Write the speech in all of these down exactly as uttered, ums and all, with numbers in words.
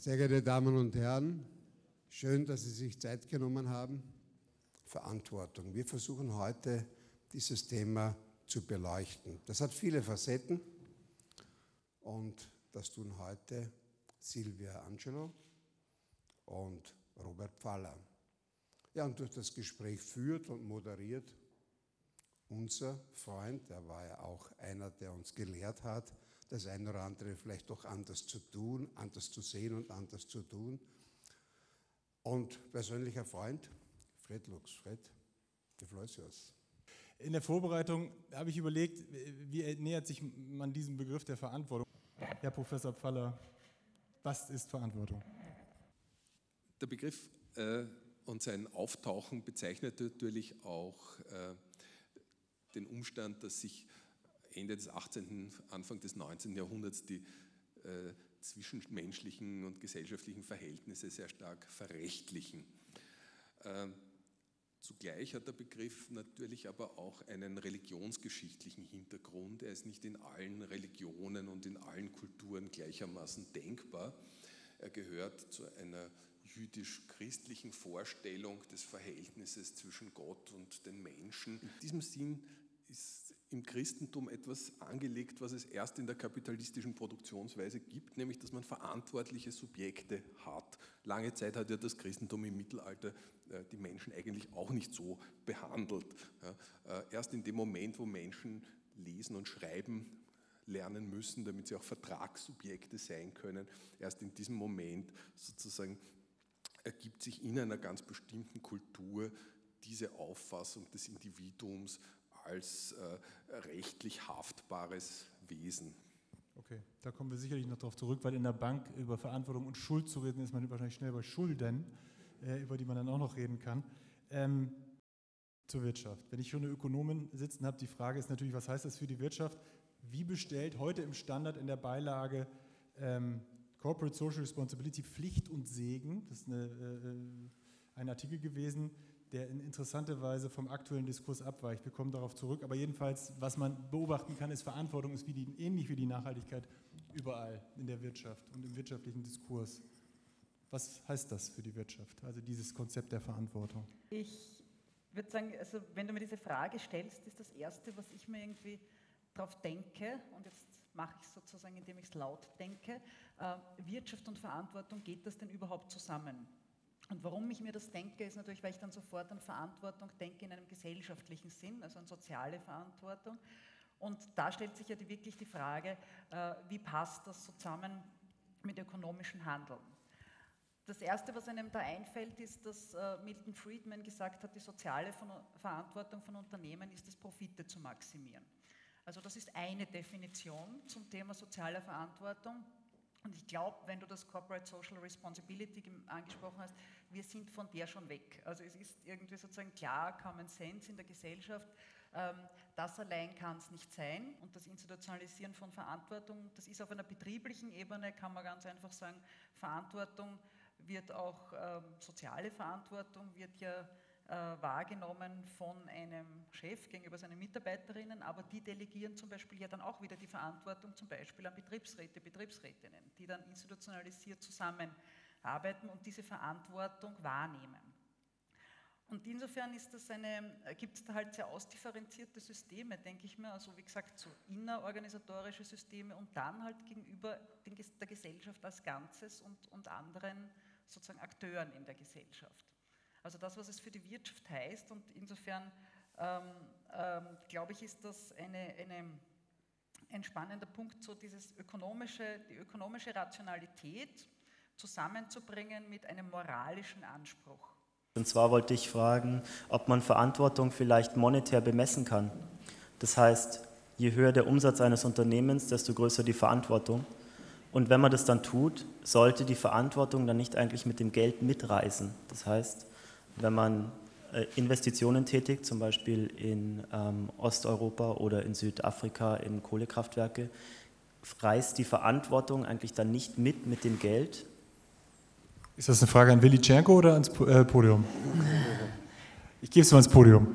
Sehr geehrte Damen und Herren, schön, dass Sie sich Zeit genommen haben. Verantwortung. Wir versuchen heute, dieses Thema zu beleuchten. Das hat viele Facetten und das tun heute Silvia Angelo und Robert Pfaller. Ja, und durch das Gespräch führt und moderiert unser Freund, der war ja auch einer, der uns gelehrt hat, das eine oder andere vielleicht doch anders zu tun, anders zu sehen und anders zu tun. Und persönlicher Freund, Fred Lux. Fred, the floor is yours. In der Vorbereitung habe ich überlegt, wie nähert sich man diesem Begriff der Verantwortung? Herr Professor Pfaller, was ist Verantwortung? Der Begriff äh, und sein Auftauchen bezeichnet natürlich auch äh, den Umstand, dass sich Ende des achtzehnten, Anfang des neunzehnten Jahrhunderts die äh, zwischenmenschlichen und gesellschaftlichen Verhältnisse sehr stark verrechtlichen. Äh, zugleich hat der Begriff natürlich aber auch einen religionsgeschichtlichen Hintergrund. Er ist nicht in allen Religionen und in allen Kulturen gleichermaßen denkbar. Er gehört zu einer jüdisch-christlichen Vorstellung des Verhältnisses zwischen Gott und den Menschen. In diesem Sinn ist im Christentum etwas angelegt, was es erst in der kapitalistischen Produktionsweise gibt, nämlich dass man verantwortliche Subjekte hat. Lange Zeit hat ja das Christentum im Mittelalter äh, die Menschen eigentlich auch nicht so behandelt. Ja, äh, erst in dem Moment, wo Menschen lesen und schreiben lernen müssen, damit sie auch Vertragssubjekte sein können, erst in diesem Moment sozusagen ergibt sich in einer ganz bestimmten Kultur diese Auffassung des Individuums als äh, rechtlich haftbares Wesen. Okay, da kommen wir sicherlich noch darauf zurück, weil in der Bank über Verantwortung und Schuld zu reden, ist man wahrscheinlich schnell bei Schulden, äh, über die man dann auch noch reden kann. Ähm, zur Wirtschaft. Wenn ich schon eine Ökonomin sitzen habe, die Frage ist natürlich, was heißt das für die Wirtschaft? Wie bestellt heute im Standard in der Beilage ähm, Corporate Social Responsibility Pflicht und Segen? Das ist eine, äh, ein Artikel gewesen, der in interessanter Weise vom aktuellen Diskurs abweicht. Wir kommen darauf zurück, aber jedenfalls, was man beobachten kann, ist, Verantwortung ist wie die, ähnlich wie die Nachhaltigkeit überall in der Wirtschaft und im wirtschaftlichen Diskurs. Was heißt das für die Wirtschaft, also dieses Konzept der Verantwortung? Ich würde sagen, also wenn du mir diese Frage stellst, ist das Erste, was ich mir irgendwie darauf denke, und jetzt mache ich es sozusagen, indem ich es laut denke, äh, Wirtschaft und Verantwortung, geht das denn überhaupt zusammen? Und warum ich mir das denke, ist natürlich, weil ich dann sofort an Verantwortung denke in einem gesellschaftlichen Sinn, also an soziale Verantwortung. Und da stellt sich ja die, wirklich die Frage, äh, wie passt das zusammen mit ökonomischem Handeln? Das Erste, was einem da einfällt, ist, dass äh, Milton Friedman gesagt hat, die soziale von, Verantwortung von Unternehmen ist es, Profite zu maximieren. Also das ist eine Definition zum Thema soziale Verantwortung. Und ich glaube, wenn du das Corporate Social Responsibility angesprochen hast, wir sind von der schon weg. Also es ist irgendwie sozusagen klar, Common Sense in der Gesellschaft, ähm, das allein kann es nicht sein. Und das Institutionalisieren von Verantwortung, das ist auf einer betrieblichen Ebene, kann man ganz einfach sagen, Verantwortung wird auch, ähm, soziale Verantwortung wird ja äh, wahrgenommen von einem Chef gegenüber seinen Mitarbeiterinnen, aber die delegieren zum Beispiel ja dann auch wieder die Verantwortung zum Beispiel an Betriebsräte, Betriebsrätinnen, die dann institutionalisiert zusammenarbeiten und diese Verantwortung wahrnehmen. Und insofern ist das eine, gibt es da halt sehr ausdifferenzierte Systeme, denke ich mir, also wie gesagt, so innerorganisatorische Systeme und dann halt gegenüber den, der Gesellschaft als Ganzes und, und anderen sozusagen Akteuren in der Gesellschaft. Also das, was es für die Wirtschaft heißt, und insofern ähm, ähm, glaube ich, ist das eine, eine, ein spannender Punkt, so dieses ökonomische, die ökonomische Rationalität zusammenzubringen mit einem moralischen Anspruch. Und zwar wollte ich fragen, ob man Verantwortung vielleicht monetär bemessen kann. Das heißt, je höher der Umsatz eines Unternehmens, desto größer die Verantwortung. Und wenn man das dann tut, sollte die Verantwortung dann nicht eigentlich mit dem Geld mitreisen. Das heißt, wenn man Investitionen tätigt, zum Beispiel in ähm, Osteuropa oder in Südafrika in Kohlekraftwerke, reist die Verantwortung eigentlich dann nicht mit mit dem Geld. Ist das eine Frage an Willi Czernko oder ans äh, Podium? Ich gebe es mal ans Podium.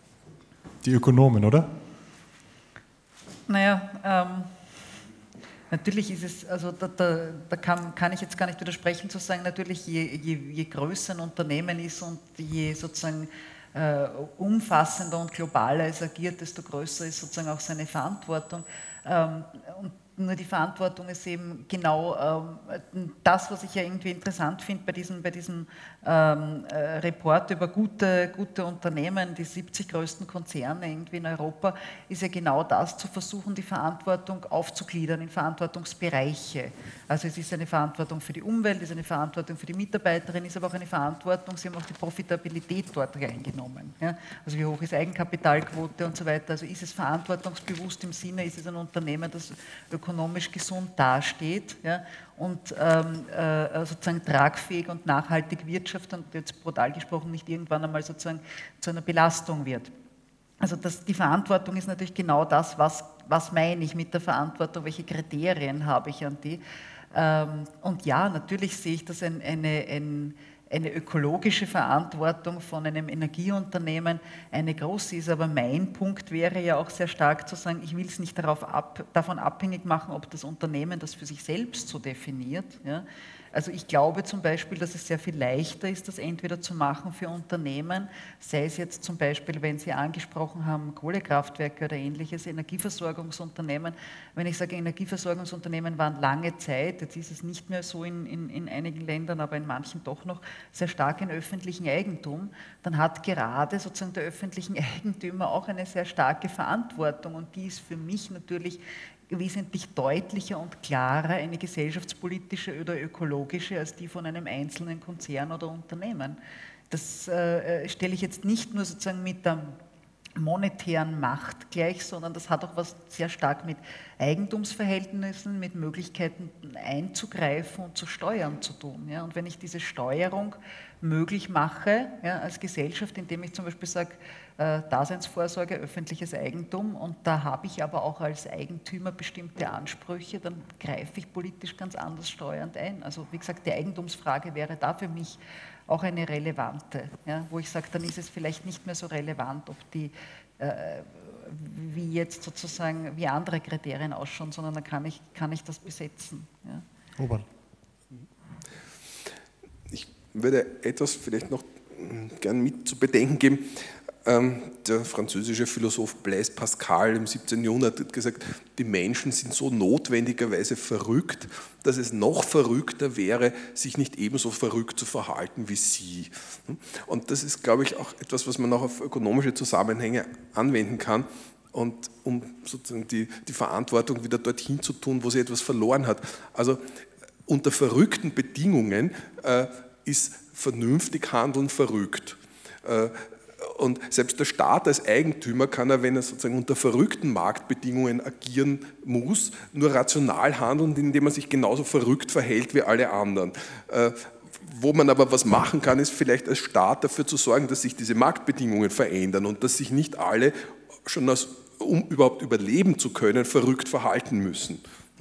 Die Ökonomen, oder? Naja, ähm, natürlich ist es, also da, da, da kann, kann ich jetzt gar nicht widersprechen zu sagen, natürlich je, je, je größer ein Unternehmen ist und je sozusagen äh, umfassender und globaler es agiert, desto größer ist sozusagen auch seine Verantwortung. Ähm, und nur die Verantwortung ist eben genau ähm, das, was ich ja irgendwie interessant finde bei diesem, bei diesem ähm, äh, Report über gute, gute Unternehmen, die siebzig größten Konzerne irgendwie in Europa, ist ja genau das, zu versuchen, die Verantwortung aufzugliedern in Verantwortungsbereiche. Also es ist eine Verantwortung für die Umwelt, es ist eine Verantwortung für die Mitarbeiterin, ist aber auch eine Verantwortung, sie haben auch die Profitabilität dort reingenommen. Ja? Also wie hoch ist Eigenkapitalquote und so weiter. Also ist es verantwortungsbewusst im Sinne, ist es ein Unternehmen, das ökonomisch gesund dasteht, ja, und ähm, äh, sozusagen tragfähig und nachhaltig wirtschaftet und jetzt brutal gesprochen nicht irgendwann einmal sozusagen zu einer Belastung wird. Also das, die Verantwortung ist natürlich genau das, was, was meine ich mit der Verantwortung, welche Kriterien habe ich an die. Ähm, und ja, natürlich sehe ich das ein, eine, ein, eine ökologische Verantwortung von einem Energieunternehmen eine große ist, aber mein Punkt wäre ja auch sehr stark zu sagen, ich will es nicht darauf ab, davon abhängig machen, ob das Unternehmen das für sich selbst so definiert. Ja. Also ich glaube zum Beispiel, dass es sehr viel leichter ist, das entweder zu machen für Unternehmen, sei es jetzt zum Beispiel, wenn Sie angesprochen haben, Kohlekraftwerke oder ähnliches, Energieversorgungsunternehmen. Wenn ich sage, Energieversorgungsunternehmen waren lange Zeit, jetzt ist es nicht mehr so in, in, in einigen Ländern, aber in manchen doch noch, sehr stark in öffentlichem Eigentum, dann hat gerade sozusagen der öffentliche Eigentümer auch eine sehr starke Verantwortung und die ist für mich natürlich wesentlich deutlicher und klarer eine gesellschaftspolitische oder ökologische als die von einem einzelnen Konzern oder Unternehmen. Das äh, stelle ich jetzt nicht nur sozusagen mit der monetären Macht gleich, sondern das hat auch was sehr stark mit Eigentumsverhältnissen, mit Möglichkeiten einzugreifen und zu steuern zu tun. Ja? Und wenn ich diese Steuerung möglich mache, ja, als Gesellschaft, indem ich zum Beispiel sage, äh, Daseinsvorsorge, öffentliches Eigentum und da habe ich aber auch als Eigentümer bestimmte Ansprüche, dann greife ich politisch ganz anders steuernd ein. Also wie gesagt, die Eigentumsfrage wäre da für mich auch eine relevante, ja, wo ich sage, dann ist es vielleicht nicht mehr so relevant, ob die, äh, wie jetzt sozusagen, wie andere Kriterien ausschauen, sondern dann kann ich, kann ich das besetzen. Ja. Robert. Ich würde etwas vielleicht noch gern mit zu bedenken geben. Der französische Philosoph Blaise Pascal im siebzehnten Jahrhundert hat gesagt, die Menschen sind so notwendigerweise verrückt, dass es noch verrückter wäre, sich nicht ebenso verrückt zu verhalten wie sie. Und das ist, glaube ich, auch etwas, was man auch auf ökonomische Zusammenhänge anwenden kann, und um sozusagen die, die Verantwortung wieder dorthin zu tun, wo sie etwas verloren hat. Also unter verrückten Bedingungen äh, ist vernünftig handeln verrückt. Äh, Und selbst der Staat als Eigentümer kann er, wenn er sozusagen unter verrückten Marktbedingungen agieren muss, nur rational handeln, indem er sich genauso verrückt verhält wie alle anderen. Äh, wo man aber was machen kann, ist vielleicht als Staat dafür zu sorgen, dass sich diese Marktbedingungen verändern und dass sich nicht alle, schon als, um überhaupt überleben zu können, verrückt verhalten müssen.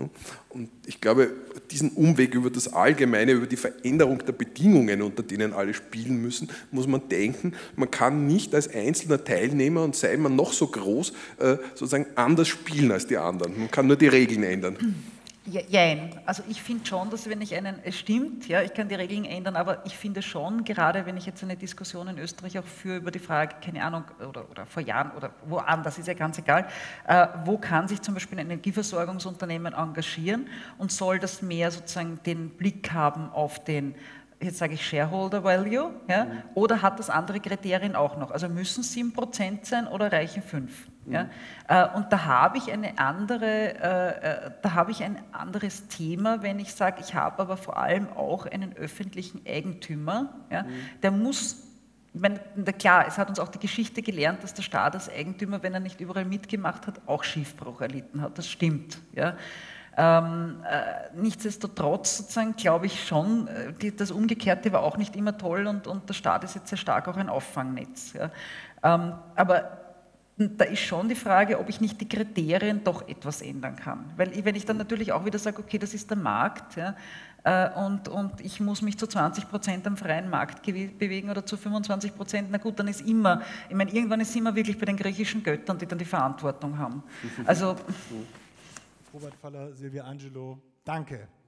Und ich glaube, diesen Umweg über das Allgemeine, über die Veränderung der Bedingungen, unter denen alle spielen müssen, muss man denken. Man kann nicht als einzelner Teilnehmer, und sei man noch so groß, sozusagen anders spielen als die anderen. Man kann nur die Regeln ändern. Ja, jein. Also ich finde schon, dass wenn ich einen, es stimmt, ja, ich kann die Regeln ändern, aber ich finde schon, gerade wenn ich jetzt eine Diskussion in Österreich auch führe über die Frage, keine Ahnung, oder, oder vor Jahren oder woanders, ist ja ganz egal, äh, wo kann sich zum Beispiel ein Energieversorgungsunternehmen engagieren und soll das mehr sozusagen den Blick haben auf den, jetzt sage ich Shareholder Value, ja, mhm. oder hat das andere Kriterien auch noch? Also müssen sieben Prozent sein oder reichen fünf? Ja? Mhm. Und da habe ich eine andere, äh, da habe ich ein anderes Thema, wenn ich sage, ich habe aber vor allem auch einen öffentlichen Eigentümer, ja? Mhm. Der muss, ich meine, klar, es hat uns auch die Geschichte gelernt, dass der Staat als Eigentümer, wenn er nicht überall mitgemacht hat, auch Schiffbruch erlitten hat, das stimmt. Ja? Ähm, äh, nichtsdestotrotz sozusagen glaube ich schon, die, das Umgekehrte war auch nicht immer toll und, und der Staat ist jetzt sehr stark auch ein Auffangnetz. Ja? Ähm, aber da ist schon die Frage, ob ich nicht die Kriterien doch etwas ändern kann. Weil wenn ich dann natürlich auch wieder sage, okay, das ist der Markt, ja, äh, und, und ich muss mich zu zwanzig Prozent am freien Markt bewegen oder zu fünfundzwanzig Prozent, na gut, dann ist immer, ich meine, irgendwann ist immer wirklich bei den griechischen Göttern, die dann die Verantwortung haben. Also Robert Faller, Silvia Angelo, danke.